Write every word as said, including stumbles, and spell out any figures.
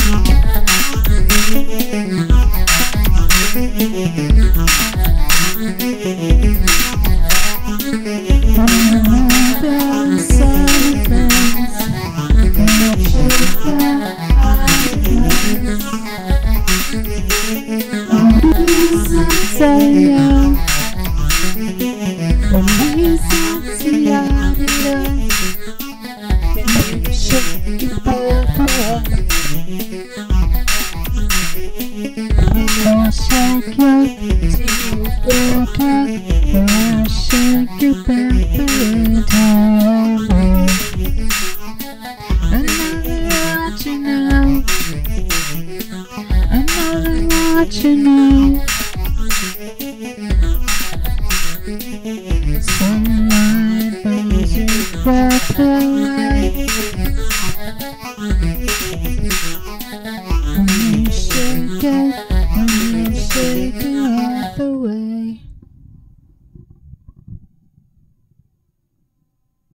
Shake your shake your baby down. Another watching now, another watching now. Sunlight burns your breath away. When you shake it.